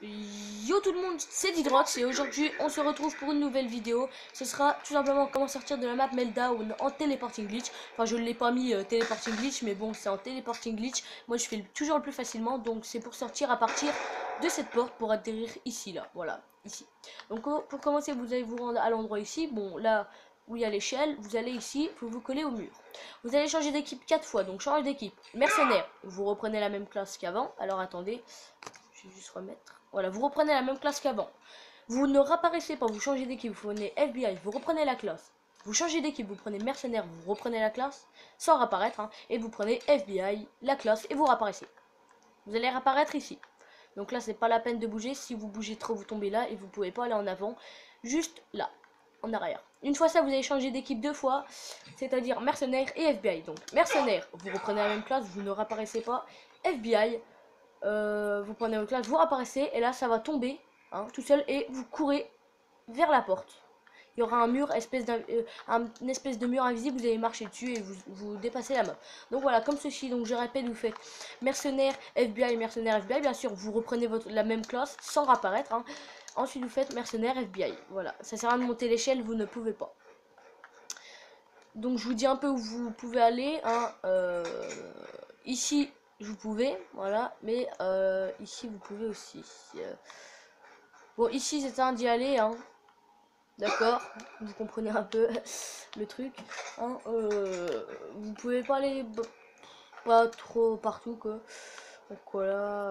Yo tout le monde, c'est Didrox et aujourd'hui on se retrouve pour une nouvelle vidéo. Ce sera tout simplement comment sortir de la map Meltdown en téléporting glitch. Enfin je ne l'ai pas mis téléporting glitch, mais bon c'est en téléporting glitch. Moi je fais toujours le plus facilement, donc c'est pour sortir à partir de cette porte pour atterrir ici là. Voilà, ici. Donc pour commencer vous allez vous rendre à l'endroit ici. Bon là où il y a l'échelle, vous allez ici, vous coller au mur. Vous allez changer d'équipe 4 fois, donc change d'équipe. Mercenaire, vous reprenez la même classe qu'avant. Alors attendez, je vais juste remettre. Voilà, vous reprenez la même classe qu'avant. Vous ne réapparaissez pas, vous changez d'équipe, vous prenez FBI, vous reprenez la classe. Vous changez d'équipe, vous prenez mercenaire, vous reprenez la classe, sans réapparaître, hein, et vous prenez FBI, la classe, et vous réapparaissez. Vous allez réapparaître ici. Donc là, c'est pas la peine de bouger. Si vous bougez trop, vous tombez là, et vous pouvez pas aller en avant, juste là, en arrière. Une fois ça, vous allez changer d'équipe 2 fois, c'est-à-dire mercenaire et FBI. Donc mercenaire, vous reprenez la même classe, vous ne réapparaissez pas. FBI, vous prenez votre classe, vous réapparaissez et là ça va tomber hein, tout seul et vous courez vers la porte. Il y aura un mur, une espèce de mur invisible, vous allez marcher dessus et vous dépassez la map. Donc voilà, comme ceci, donc je répète, vous faites mercenaire, FBI, mercenaire, FBI, bien sûr, vous reprenez la même classe sans réapparaître. Hein. Ensuite vous faites mercenaire, FBI, voilà, ça sert à rien de monter l'échelle, vous ne pouvez pas. Donc je vous dis un peu où vous pouvez aller, hein. Ici vous pouvez, voilà, mais ici vous pouvez aussi. Bon, ici c'est un d'y aller, hein. D'accord, vous comprenez un peu le truc. Hein, vous pouvez pas aller pas trop partout quoi. Donc voilà,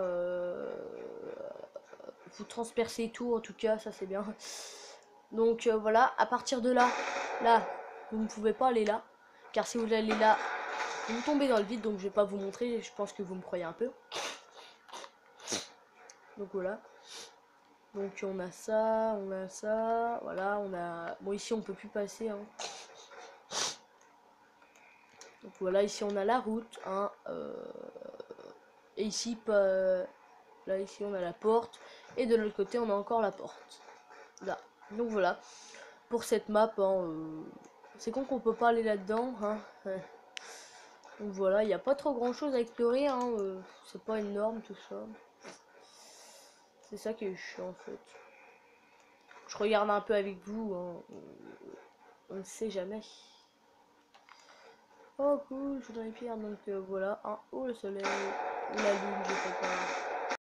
vous transpercez tout en tout cas, ça c'est bien. Donc voilà, à partir de là, vous ne pouvez pas aller là, car si vous allez là, vous tombez dans le vide, donc je vais pas vous montrer, je pense que vous me croyez un peu. Donc voilà. Donc on a ça, voilà, on a... Bon ici on peut plus passer, hein. Donc voilà, ici on a la route, hein, et ici, là ici on a la porte, et de l'autre côté on a encore la porte. Là, donc voilà, pour cette map, hein, c'est con qu'on peut pas aller là-dedans, hein. Donc voilà, il n'y a pas trop grand chose à explorer, hein, c'est pas énorme tout ça. C'est ça qui est chiant en fait. Je regarde un peu avec vous, hein. On ne sait jamais. Oh cool, je suis dans les pierres, donc voilà. Hein. Oh le soleil, ou la lune, je sais pas.